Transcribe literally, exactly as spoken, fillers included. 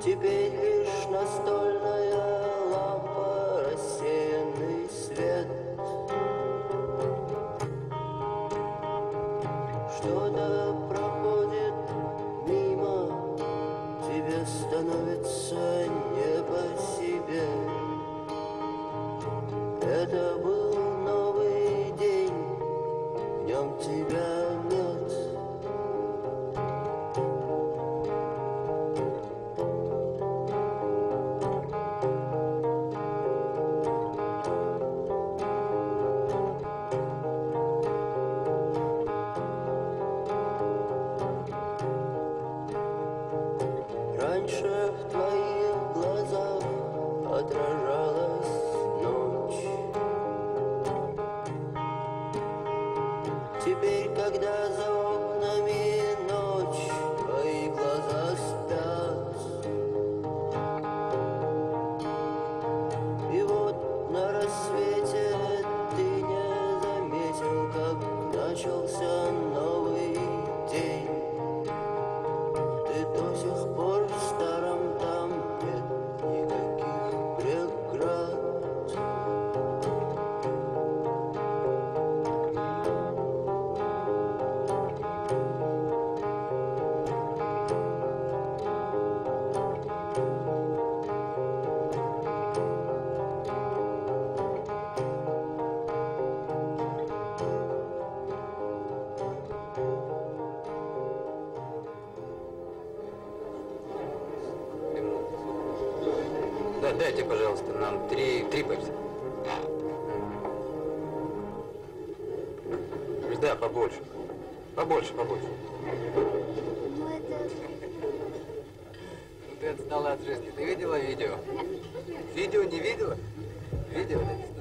Теперь лишь настольная лампа, рассеянный свет. Что-то проходит мимо, тебе становится не по себе. Это был новый день, в нем тебя нет. Раньше в твоих глазах отражалась ночь. Теперь, когда за окнами ночь, твои глаза спят. И вот на рассвете ты не заметил, как начался новый день. Ты до сих пор в старом, там нет никаких преград. Да, дайте, пожалуйста, нам три, три пепси. Да, побольше. Побольше, побольше. Ну это... Ты отстала от жизни. Ты видела видео? Видео не видела? Видео?